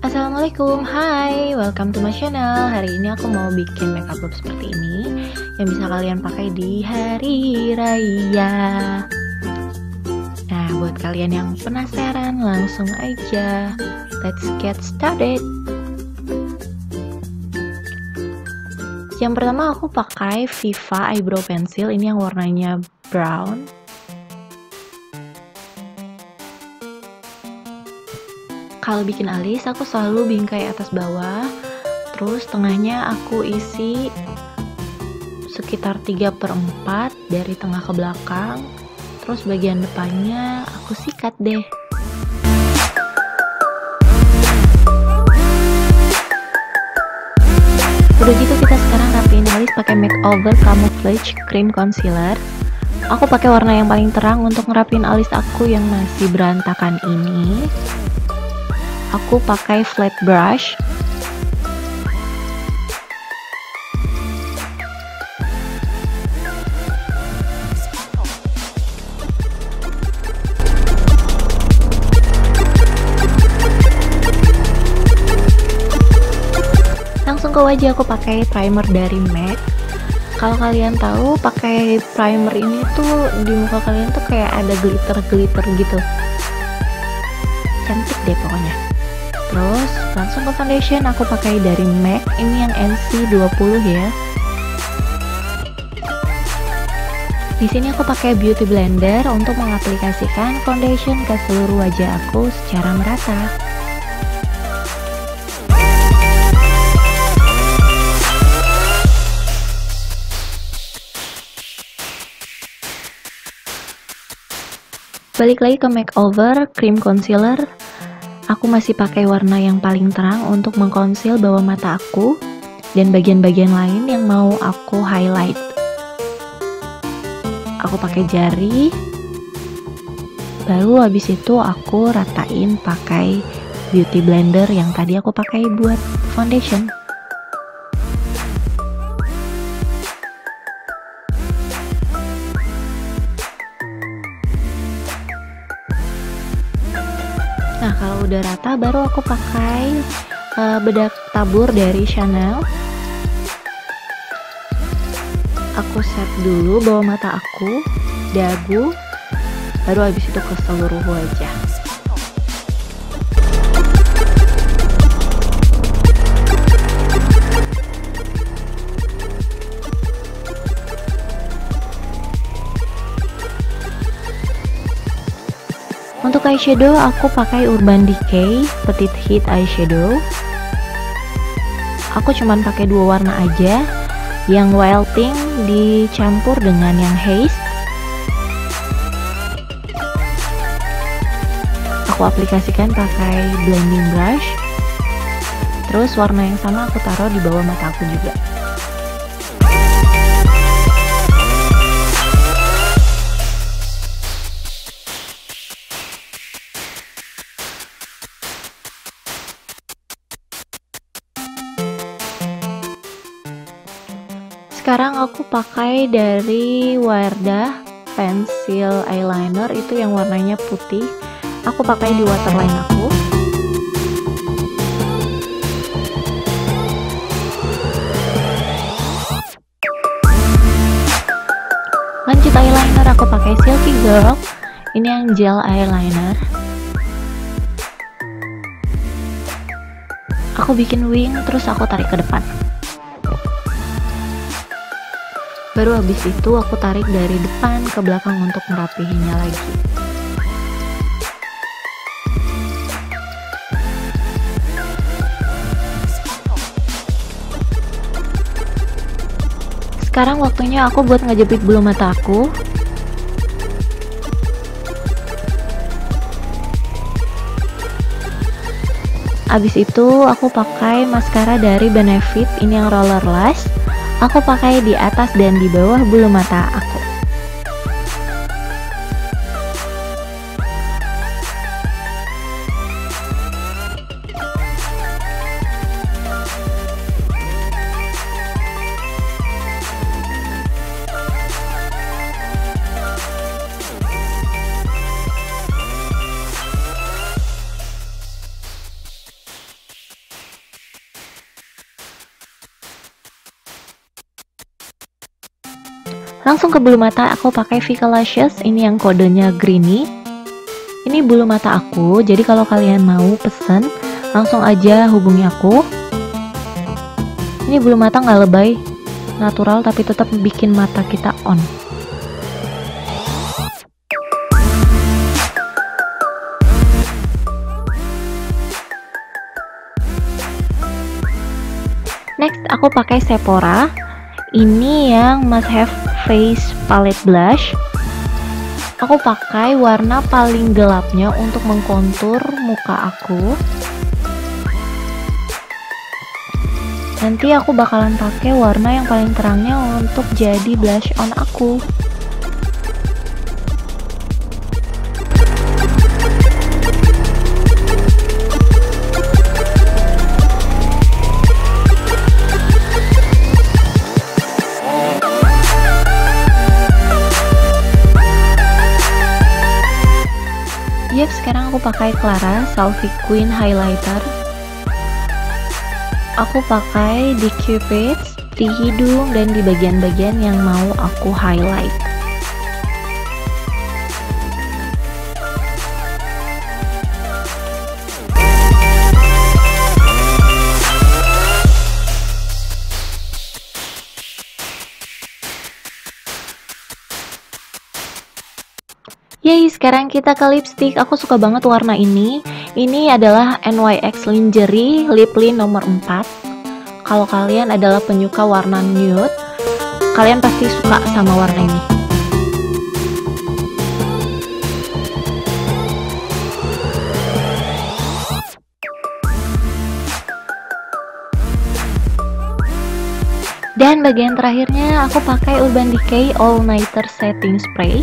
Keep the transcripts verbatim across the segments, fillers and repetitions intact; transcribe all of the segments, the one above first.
Assalamualaikum, hai, welcome to my channel. Hari ini aku mau bikin makeup look seperti ini yang bisa kalian pakai di hari raya. Nah, buat kalian yang penasaran, langsung aja let's get started. Yang pertama aku pakai Viva Eyebrow Pencil, ini yang warnanya brown. Kalau bikin alis aku selalu bingkai atas bawah, terus tengahnya aku isi sekitar tiga per empat dari tengah ke belakang, terus bagian depannya aku sikat deh. Udah gitu kita sekarang rapiin alis pakai Makeover Camouflage Cream Concealer. Aku pakai warna yang paling terang untuk ngerapin alis aku yang masih berantakan ini. Aku pakai flat brush. Langsung ke wajah aku pakai primer dari MAC. Kalau kalian tahu, pakai primer ini tuh di muka kalian tuh kayak ada glitter-glitter gitu. Cantik deh pokoknya. Terus langsung ke foundation, aku pakai dari MAC, ini yang N C dua puluh ya. Di sini aku pakai beauty blender untuk mengaplikasikan foundation ke seluruh wajah aku secara merata. Balik lagi ke Makeover Cream Concealer. Aku masih pakai warna yang paling terang untuk mengkonsil bawah mata aku dan bagian-bagian lain yang mau aku highlight. Aku pakai jari, baru habis itu aku ratain pakai beauty blender yang tadi aku pakai buat foundation. Nah, kalau udah rata baru aku pakai uh, bedak tabur dari Chanel. Aku set dulu bawah mata aku, dagu, baru habis itu ke seluruh wajah. Untuk eyeshadow aku pakai Urban Decay Petite Heat Eyeshadow. Aku cuman pakai dua warna aja, yang Wild Pink dicampur dengan yang Haze. Aku aplikasikan pakai blending brush. Terus warna yang sama aku taruh di bawah mata aku juga. Sekarang aku pakai dari Wardah pensil eyeliner, itu yang warnanya putih. Aku pakai di waterline aku. Lanjut eyeliner aku pakai Silky Girl. Ini yang gel eyeliner. Aku bikin wing terus aku tarik ke depan. Baru habis itu aku tarik dari depan ke belakang untuk merapihinnya lagi. Sekarang waktunya aku buat ngejepit bulu mata aku. Habis itu aku pakai maskara dari Benefit, ini yang Roller Lash. Aku pakai di atas dan di bawah bulu mata aku. Langsung ke bulu mata aku pakai Vika Lashes, ini yang kodenya Greeny. Ini bulu mata aku, jadi kalau kalian mau pesen langsung aja hubungi aku. Ini bulu mata nggak lebay, natural tapi tetap bikin mata kita on. Next aku pakai Sephora. Ini yang must have face palette blush. Aku pakai warna paling gelapnya untuk mengkontur muka aku. Nanti aku bakalan pakai warna yang paling terangnya untuk jadi blush on aku. Yap, sekarang aku pakai Clara Selfie Queen Highlighter. Aku pakai di cupids, di hidung, dan di bagian-bagian yang mau aku highlight. Yeay, sekarang kita ke lipstick. Aku suka banget warna ini. Ini adalah N Y X Lingerie Lip Lint nomor empat. Kalau kalian adalah penyuka warna nude, kalian pasti suka sama warna ini. Dan bagian terakhirnya aku pakai Urban Decay All Nighter Setting Spray.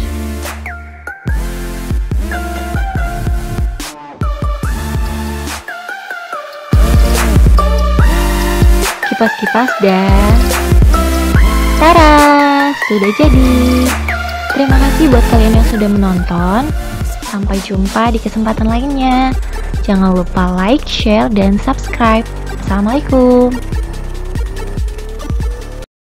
Kipas-kipas dan tara, sudah jadi. Terima kasih buat kalian yang sudah menonton. Sampai jumpa di kesempatan lainnya. Jangan lupa like, share, dan subscribe. Assalamualaikum.